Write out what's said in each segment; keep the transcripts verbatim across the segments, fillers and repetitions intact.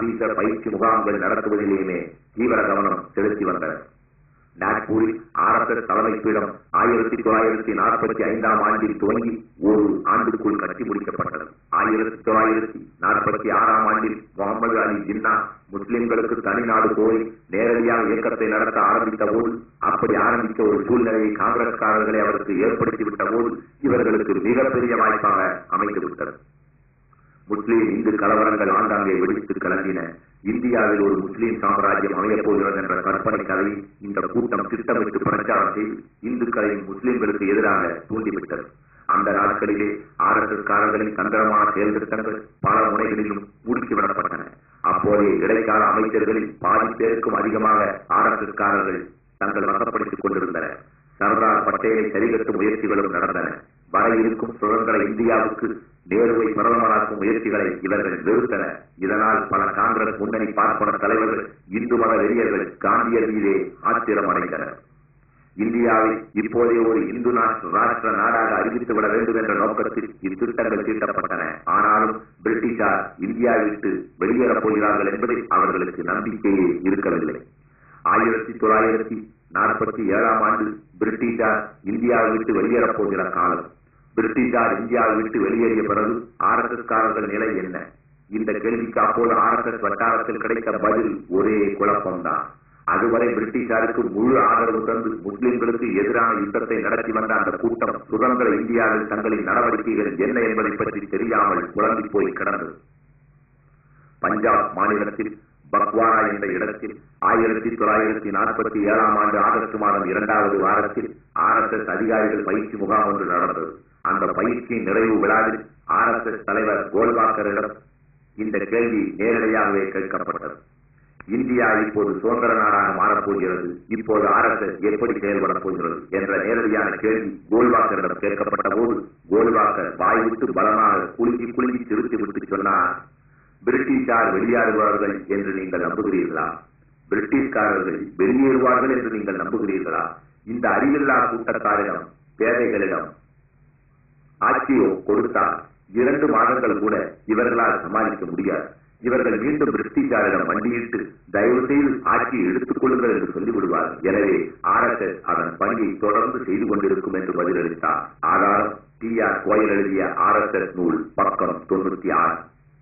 Officer பயிற்சி முகாம்கள் நடத்துவதிலேயுமே தீவிர கவனம் செலுத்தி வந்தனர். நாக்பூரில் ஆர் எஸ் எஸ் தலைமை பீடம் ஆயிரத்தி தொள்ளாயிரத்தி நாற்பத்தி ஐந்தாம் ஆண்டில் துவங்கி ஒரு ஆண்டுக்குள் கட்டி முடிக்கப்பட்டது. ஆயிரத்தி தொள்ளாயிரத்தி நாற்பத்தி ஆறாம் ஆண்டில் முகமது அலி ஜின்னா முஸ்லிம்களுக்கு தனிநாடு கோரி நேரடியாக இயக்கத்தை நடத்த ஆரம்பித்த போது, அப்படி ஆரம்பித்த ஒரு சூழ்நிலையை காங்கிரஸ்காரர்களை அவருக்கு ஏற்படுத்திவிட்ட போது இவர்களுக்கு மிகப்பெரிய வாய்ப்பாக அமைந்துவிட்டது. முஸ்லீம் இந்து கலவரங்கள் ஆங்காங்கே வெடித்து கிளம்பின. இந்தியாவில் ஒரு முஸ்லீம் சாம்ராஜ்யம் அமையப் போகிறது என்ற கற்பனை கதையை இந்த கூட்டம் திட்டமிட்டு பிரச்சாரம் செய்து இந்துக்களையும் முஸ்லீம்களுக்கு எதிராக தூண்டிவிட்டது. அந்த நாட்களிலே ஆர் எஸ் எஸ் காரர்களின் தந்திரமான செயல் திட்டங்கள் பல முனைகளிலும் முடுக்கிவிடப்பட்டன. அப்போதே இடைக்கால அமைச்சர்களில் பாதி பேருக்கும் அதிகமாக ஆர் எஸ் எஸ் காரர்கள் தங்கள் வசப்படுத்திக் கொண்டிருந்தனர். சர்தார் பட்டேலை சரிகட்டும் முயற்சிகளும் நடந்தன. வர இருக்கும் சுதந்திர இந்தியாவுக்கு நேருவை பிரதமராக்கும் முயற்சிகளை இவர்கள் வெறுத்தனர். இதனால் பல காங்கிரஸ் முன்னணி பார்ப்பன தலைவர்கள், இந்து மத வெறியர்கள் காந்தியர் மீதே ஆத்திரம் அடைந்தனர். இந்தியாவை இப்போதே ஒரு இந்து ராஷ்டிர நாடாக அறிவித்துவிட வேண்டும் என்ற நோக்கத்தில் இத்திட்டங்கள் தீட்டப்பட்டன. ஆனாலும் பிரிட்டிஷார் இந்தியாவை விட்டு வெளியேறப் போகிறார்கள் என்பதில் அவர்களுக்கு நம்பிக்கையே இருக்கவில்லை. ஆயிரத்தி தொள்ளாயிரத்தி நாற்பத்தி ஏழாம் ஆண்டு பிரிட்டிஷார் இந்தியாவை விட்டு வெளியேறப் போகிற காலம். பிரிட்டிஷார் இந்தியாவை விட்டு வெளியேறிய பிறகு ஆர் எஸ் எஸ் காரர்கள் நிலை என்ன? இந்த கேள்விக்கு அப்போது ஆர் எஸ் எஸ் வட்டாரத்தில் கிடைத்த பதில் ஒரே குழப்பம்தான். அதுவரை பிரிட்டிஷாருக்கு முழு ஆதரவு தந்து முஸ்லிம்களுக்கு எதிரான யுத்தத்தை நடத்தி வந்த அந்த கூட்டம் சுதந்திர இந்தியாவில் தங்களின் நடவடிக்கைகள் என்ன என்பதை பற்றி தெரியாமல் குழம்பி போய் கிடந்தது. பஞ்சாப் மாநிலத்தில் பக்வாரா என்ற இடத்தில் ஆயிரத்தி தொள்ளாயிரத்தி நாற்பத்தி ஏழாம் ஆண்டு ஆகஸ்ட் மாதம் இரண்டாவது வாரத்தில் ஆர் எஸ் எஸ் அதிகாரிகள் பயிற்சி முகாம் ஒன்று நடந்தது. அந்த பயிற்சியின் நிறைவு விழாவில் ஆர் எஸ் எஸ் தலைவர் கோல்வாக்கரிடம் இந்த கேள்வி நேரடியாகவே கேட்கப்பட்டது. இந்தியா இப்போது சுதந்திர நாடாக மாறப்போகிறது, இப்போது ஆர் எஸ் எஸ் எப்படி செயல்படப் போகிறது என்ற நேரடியான கேள்வி கோல்வாக்கரிடம் கேட்கப்பட்ட போது கோல்வாக்கர் வாய்விட்டு பலமாக குலுக்கி குலுக்கி திருத்தி விட்டு சொன்னார், பிரிட்டிஷார் வெளியேறுவார்கள் என்று நீங்கள் நம்புகிறீர்களா? பிரிட்டிஷ்காரர்கள் வெளியேறுவார்கள் என்று நீங்கள் நம்புகிறீர்களா? இந்த அறிவில்லா கூட்டத்தாரிடம் பேதைகளிடம் ஆட்சியோ கொடுத்தால் இரண்டு மாதங்கள் கூட இவர்களால் சமாளிக்க முடியாது. இவர்கள் மீண்டும் பிரிட்டிஷாரிடம் வண்டியிட்டு தயவு செய்து ஆட்சியை எடுத்துக் கொள்ளுங்கள் என்று சொல்லிவிடுவார்கள். எனவே ஆர் எஸ் எஸ் அதன் பணியை தொடர்ந்து செய்து கொண்டிருக்கும் என்று பதிலளித்தார். ஆதாரம் டி ஆர் கோயல் எழுதிய ஆர் எஸ் எஸ் நூல், பக்கம் தொண்ணூத்தி ஆறு.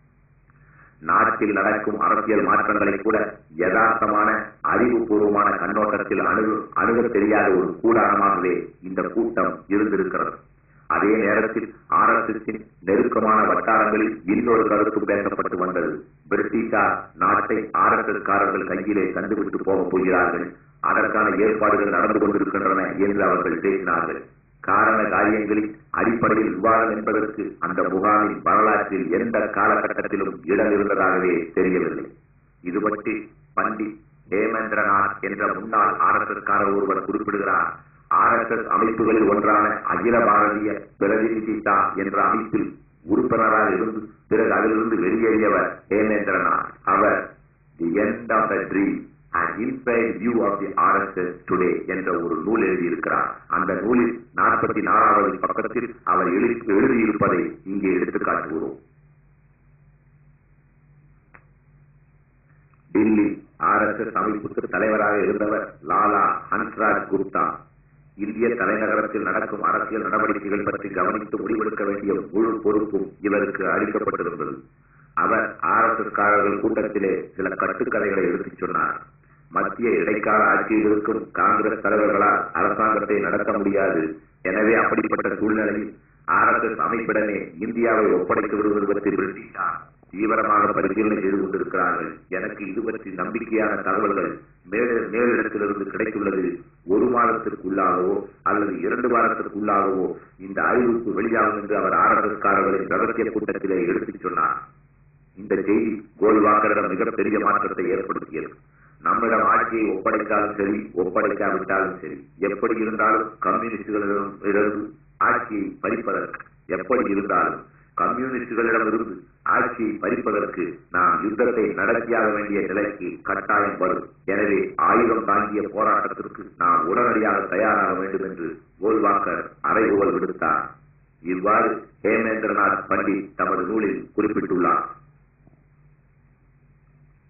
நாட்டில் நடக்கும் அரசியல் மாற்றங்களை கூட யதார்த்தமான அறிவுபூர்வமான கண்ணோட்டத்தில் அணுகு அணுக தெரியாத ஒரு கூடாரமாகவே இந்த கூட்டம் இருந்திருக்கிறது. அதே நேரத்தில் ஆர் எஸ் எஸ் நெருக்கமான வட்டாரங்களில் இன்னொரு கருத்து பேசப்பட்டு வந்தது. பிரிட்டிஷார் நாட்டை ஆர் எஸ் எஸ் காரர்கள் கையிலே கண்டுபிடித்து போகப் போகிறார்கள், அதற்கான ஏற்பாடுகள் நடந்து கொண்டிருக்கின்றன என்று அவர்கள் பேசினார்கள். காரண காரியங்களின் அடிப்படையில் விவாதம் என்பதற்கு அந்த முகாமின் வரலாற்றில் எந்த காலகட்டத்திலும் இடம் இருந்ததாகவே தெரியவில்லை. இது பற்றி பண்டிட் ஹேமேந்திரநாத் என்ற முன்னாள் ஆர் எஸ் எஸ் காரர் ஒருவர் குறிப்பிடுகிறார். ஆர் எஸ் எஸ் அமைப்புகளில் ஒன்றான அகில பாரதிய பிரதிநிதித்தா என்ற அமைப்பில் உறுப்பினராக இருந்து பிறகு அதிலிருந்து வெளியேறியவர் ஹேமேந்திரநாத். அவர் the end of the dream and inside view of the R S S today என்ற ஒரு நூல் எழுதியிருக்கிறார். அந்த நூலில் நாற்பத்தி நாலாவது பக்கத்தில் அவர் எழுதியிருப்பதை இங்கே எடுத்துக் காட்டுகிறோம். டில்லி ஆர் எஸ் எஸ் அமைப்புக்கு தலைவராக இருந்தவர் லாலா ஹன்ஸ்ராஜ் குப்தா. இந்திய தலைநகரத்தில் நடக்கும் அரசியல் நடவடிக்கைகள் பற்றி கவனித்து முடிவெடுக்க வேண்டிய முழு பொறுப்பும் இவருக்கு அளிக்கப்பட்டிருந்தது. அவர் ஆர் எஸ் எஸ் காரர்கள் கூட்டத்திலே சில கட்டுக்கதைகளை எடுத்துச் சொன்னார். மத்திய இடைக்கால ஆட்சியில் இருக்கும் காங்கிரஸ் தலைவர்களால் அரசாங்கத்தை நடத்த முடியாது. எனவே அப்படிப்பட்ட சூழ்நிலையில் ஆர் எஸ் எஸ் அமைப்பிடமே இந்தியாவை ஒப்படைத்து விடுவது பற்றி பிரிட்டிஷார் தீவிரமாக பரிசீலனை செய்து கொண்டிருக்கிறார்கள். எனக்கு இது பற்றி நம்பிக்கையான தகவல்கள் மேலிடத்திலிருந்து கிடைத்துள்ளது. ஒரு மாதத்திற்குள்ளாகவோ அல்லது இரண்டு வாரத்திற்குள்ளாகவோ இந்த அறிவிப்பு வெளியாகும் என்று அவர் ஆர் எஸ் எஸ் காரர்களின் ரகசிய கூட்டத்திலே எடுத்துச் சொன்னார். இந்த செய்தி கோல்வாக்கரிடம் மிகப்பெரிய மாற்றத்தை ஏற்படுத்தியது. நம்மிடம் ஆட்சியை ஒப்படைத்தாலும் சரி, ஒப்படைக்காவிட்டாலும் சரி, எப்படி இருந்தாலும் கம்யூனிஸ்டுகளிடம் இருந்து ஆட்சியை பறிப்பதற்கு எப்படி இருந்தாலும் கம்யூனிஸ்டுகளிடமிருந்து ஆட்சியை பறிப்பதற்கு நாம் யுத்தத்தை நடத்தியாக வேண்டிய நிலைக்கு கட்டாயம் வரும். எனவே ஆயுதம் தாங்கிய போராட்டத்திற்கு நாம் உடனடியாக தயாராக வேண்டும் என்று கோல்வாக்கர் அறைகூவல் விடுத்தார். இவ்வாறு ஹேமேந்திரநாத் பண்டிட் தமது நூலில் குறிப்பிட்டுள்ளார்.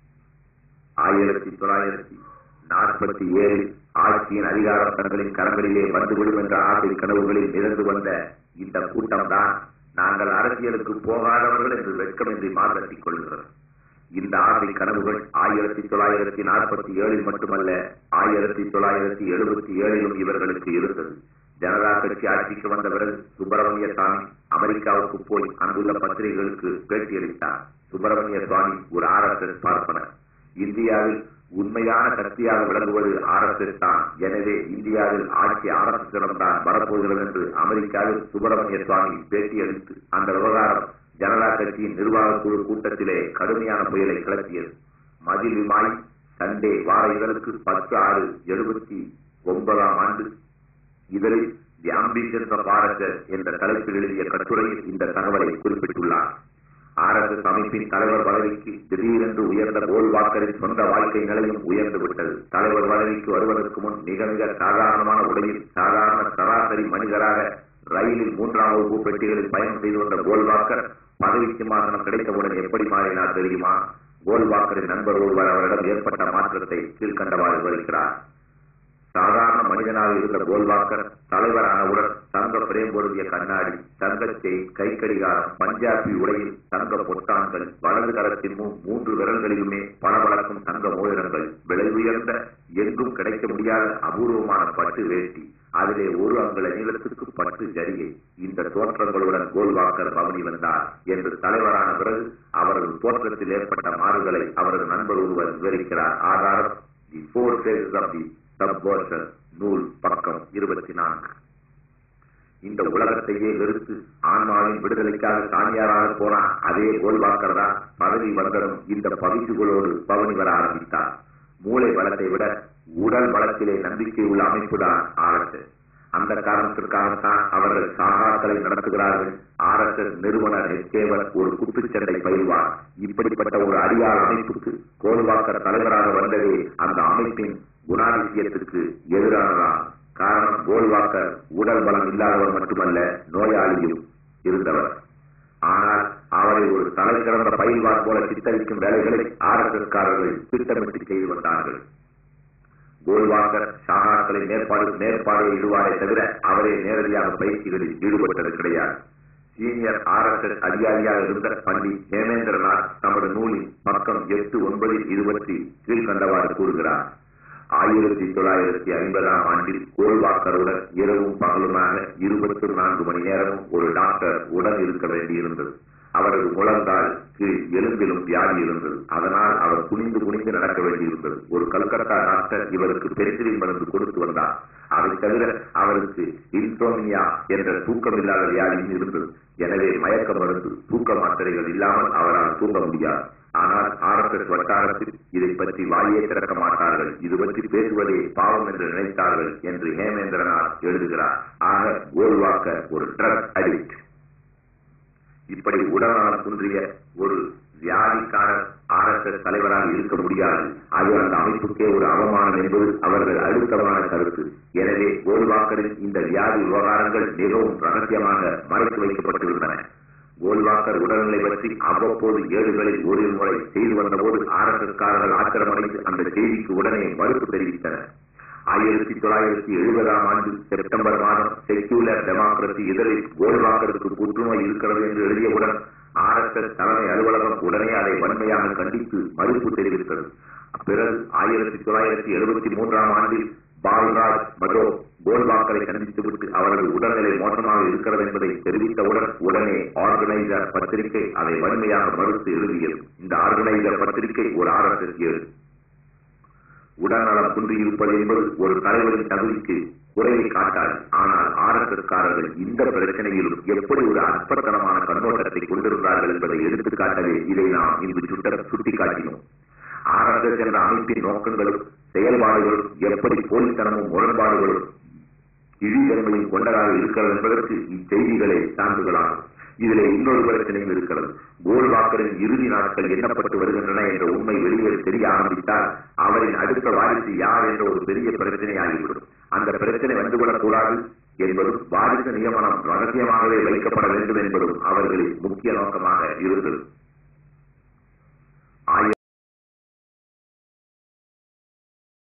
ஆயிரத்தி தொள்ளாயிரத்தி நாற்பத்தி ஏழில் ஆட்சியின் அதிகாரம் தங்களின் கரங்களிலே வந்துவிடும் என்ற ஆசை கனவுகளில் இருந்து வந்த இந்த கூட்டம்தான் நாங்கள் அரசியலுக்கு போகாதவர்கள் என்று வெட்கமின்றி மாற்றத்திக் கொள்கிறது. இந்த ஆசை கனவுகள் ஆயிரத்தி தொள்ளாயிரத்தி நாற்பத்தி ஏழில் மட்டுமல்ல, ஆயிரத்தி தொள்ளாயிரத்தி எழுபத்தி ஏழிலும் இவர்களுக்கு இருந்தது. ஜனதா கட்சி ஆட்சிக்கு வந்த பிறகு சுப்பிரமணிய சுவாமி அமெரிக்காவுக்கு போய் அங்குள்ள பத்திரிகைகளுக்கு பேட்டியளித்தார். சுப்பிரமணிய சுவாமி ஒரு ஆர் எஸ் எஸ் பார்ப்பனர். இந்தியாவில் உண்மையான சக்தியாக விளங்குவது ஆர் எஸ் எஸ் தான். எனவே இந்தியாவில் ஆட்சி ஆர் எஸ் எஸ் தான் வரப்போகிறது என்று அமெரிக்காவில் சுப்பிரமணிய சுவாமி பேட்டியளித்து அந்த விவகாரம் ஜனதா கட்சியின் நிர்வாக குழு கூட்டத்திலே கடுமையான புயலை கிளப்பியது. மதில் விமாய் சண்டே வார இதழுக்கு பத்து ஆறு எழுபத்தி ஒன்பதாம் ஆண்டு இதழில் the ambitions of R S S என்ற தலைப்பில் எழுதிய கட்டுரையில் இந்த தகவலை குறிப்பிட்டுள்ளார். ஆர் எஸ் எஸ் அமைப்பின் தலைவர் பதவிக்கு திடீரென்று உயர்ந்த கோல்வாக்கரின் சொந்த வாழ்க்கை நிலையும் உயர்ந்து விட்டது. தலைவர் பதவிக்கு வருவதற்கு முன் மிக மிக சாதாரணமான உடையில் சாதாரண சராசரி மனிதராக ரயிலில் மூன்றாம் வகுப்பு பெட்டிகளில் பயணம் செய்து வந்த கோல்வாக்கர் பதவி சிம்மாசனம் கிடைத்தவுடன் எப்படி மாறினார் தெரியுமா? கோல்வாக்கரின் நண்பர் ஒருவர் அவரிடம் ஏற்பட்ட மாற்றத்தை கீழ்கண்டவாறு விவரிக்கிறார். சாதாரண மனிதனாக இருந்த கோல்வாக்கர் தலைவரானவுடன் தங்க பிரேம் பொருந்திய கண்ணாடி, தங்கச்சை, கைக்கடிகாரம், பஞ்சாபி உடையில் தங்க பொட்டான்கள், வலது கரத்தின் முன் மூன்று விரல்களிலுமே பளபளக்கும் தங்க மோதிரங்கள், விலை உயர்ந்த எங்கும் கிடைக்க முடியாத அபூர்வமான பட்டு வேட்டி, அதிலே ஒரு அங்குல நீளத்துக்கு பட்டு ஜரிகை. இந்த தோற்றங்களுடன் கோல்வாக்கர் பவனி வந்தார் என்று தலைவரான பிறகு அவரது தோற்றத்தில் ஏற்பட்ட மாறுதலை அவரது நண்பர் ஒருவர் விவரிக்கிறார். ஆதாரம் the four faces of the subversion நூல், பக்கம் இருபத்தி நான்கு. இந்த உலகத்தையே வெறுத்து ஆன்மாவின் விடுதலைக்காக சாமியாராக போனா அதே கோல்வாக்கர் தான் பதவி வந்ததும் இந்த பவிசுகளோடு பவனி வர ஆரம்பித்தார். மூளை பலத்தை விட உடல் பலத்திலே நம்பிக்கை உள்ள அமைப்பு தான் ஆர் எஸ் எஸ். அந்த காரணத்திற்காகத்தான் அவர்கள் சாகாக்களை நடத்துகிறார்கள். ஆர் எஸ் எஸ் நிறுவனர் எஸ்கேவர் ஒரு குத்துச்சண்டை பயில்வார். இப்படிப்பட்ட ஒரு அடியார் அமைப்புக்கு கோல்வாக்கர் தலைவராக வந்ததே அந்த அமைப்பின் குணாதிசயத்திற்கு எதிரானதான். காரணம், கோல்வாக்கர் உடல் பலம் இல்லாதவர் மட்டுமல்ல, நோயாளியும் இருந்தவர். ஆனால் அவரை ஒரு தலை சிறந்த பயில்வார் போல சித்தரிக்கும் வேலைகளை ஆர் எஸ் எஸ் காரர்கள் திட்டமிட்டு செய்து வந்தார்கள். கோல்வாக்கர் சாகாக்களை நேர்பாடு நேர்பாடு இடுவாரே தவிர அவரே நேரடியாக பயிற்சிகளில் ஈடுபட்டது கிடையாது. சீனியர் ஆர் எஸ் எஸ் அதிகாரியாக இருந்த பண்டிட் ஹேமேந்திரநாத் தமது நூலில் பக்கம் எட்டு ஒன்பதில் இருபத்தி கீழ்கண்டவாறு கூறுகிறார். ஆயிரத்தி தொள்ளாயிரத்தி ஐம்பதாம் ஆண்டில் கோல்வாக்கருடன் இரவும் பகலுமாக இருபத்தி நான்கு மணி நேரமும் ஒரு டாக்டர் உடன் இருக்க வேண்டியிருந்தது. அவரது முழங்கால் கீழ் எலும்பிலும் வியாதி இருந்தது. அதனால் அவர் குனிந்து குனிந்து நடக்க வேண்டியிருந்தது. ஒரு கல்கத்தா டாக்டர் இவருக்கு பென்சிலின் மருந்து கொடுத்து வந்தார். அதை தவிர அவருக்கு இன்சோமியா என்ற தூக்கமில்லாத வியாதியும் இருந்தது. எனவே மயக்க மருந்து, தூக்க மாத்திரைகள் இல்லாமல் அவரால் தூங்க முடியாது. ஆனால் ஆர் எஸ் எஸ் வட்டாரத்தில் இதை பற்றி வாயே திறக்க மாட்டார்கள். இது பற்றி பேசுவதே பாவம் என்று நினைத்தார்கள் என்று ஹேமேந்திரநாத் எழுதுகிறார். ஆக கோல்வாக்கர் ஒரு ட்ரக் அடிக்ட். இப்படி உடல்நலம் குன்றிய ஒரு வியாதிக்காரர் ஆர் எஸ் எஸ் தலைவராக இருக்க முடியாது. அது அந்த அமைப்புக்கே ஒரு அவமானம் என்பது அவர்கள் அழுத்தமான கருத்து. எனவே கோல்வாக்கரின் இந்த வியாதி விவகாரங்கள் மிகவும் ரகசியமாக மறைத்து வைக்கப்பட்டிருந்தன. கோல்வாக்கர் உடல்நிலை பற்றி அவ்வப்போது ஏடுகளில் ஒரு முறை செய்து வந்தபோது ஆர் எஸ் எஸ் காரர்கள் ஆத்திரமடைந்து அந்த செய்திக்கு உடனே மறுப்பு தெரிவித்தனர். ஆயிரத்தி தொள்ளாயிரத்தி எழுபதாம் ஆண்டு செப்டம்பர் மாதம் செக்யூலர் டெமோக்ரசி இதழில் கோல்வாக்கருக்கு புற்றுநோய் இருக்கிறது என்று எழுதியவுடன் ஆர் எஸ் எஸ் தலைமை அலுவலகம் உடனே அதை வன்மையாக கண்டித்து மறுப்பு தெரிவித்தது. பிறகு ஆயிரத்தி தொள்ளாயிரத்தி எழுபத்தி மூன்றாம் ஆண்டில் பால்ராஜ் மதோ கோல்வாக்கரை சந்தித்துவிட்டு அவரது உடல்நிலை மோசமாக இருக்கிறது என்பதை தெரிவித்தவுடன் உடனே ஆர்கனைசர் பத்திரிகை அதை வன்மையாக மறுத்து எழுதியது. இந்த ஆர்கனைசர் பத்திரிகை ஒரு ஆர் எஸ் எஸ் ஏழு. உடல்நலம் குன்றியிருப்பது என்பது ஒரு தலைவரின் தகுதிக்கு குறைவை காட்டாது. ஆனால் ஆர் எஸ் எஸ் காரர்கள் இந்த பிரச்சனையிலும் எப்படி ஒரு அற்பத்தனமான கண்ணோட்டத்தை கொண்டிருந்தார்கள் என்பதை எடுத்துக்காட்டவே இதை நாம் இன்று சுட்டிக்காட்டினோம். ஆர் எஸ் எஸ் என்ற அமைப்பின் நோக்கங்களும் செயல்பாடுகளும் எப்படி போலித்தனமும் முரண்பாடுகளும் இழிதன்மையும் கொண்டதாக இருக்கிறது என்பதற்கு இச்செய்திகளே சான்றுகளாகும். இதிலே இன்னொரு பிரச்சனையும் இருக்கிறது. கோல்வாக்கரின் இறுதி நாட்கள் எண்ணப்பட்டு வருகின்றன என்ற உண்மை வெளியே தெரிய ஆரம்பித்தால் அவரின் அடுத்த வாரிசு யார் என்ற ஒரு பெரிய பிரச்சனை ஆகிவிடும். அந்த பிரச்சனை வந்துவிடக்கூடாது என்பதும் வாரிசு நியமனம் ரகசியமாகவே வைக்கப்பட வேண்டும் என்பதும் அவர்களின் முக்கிய நோக்கமாக இருந்தது.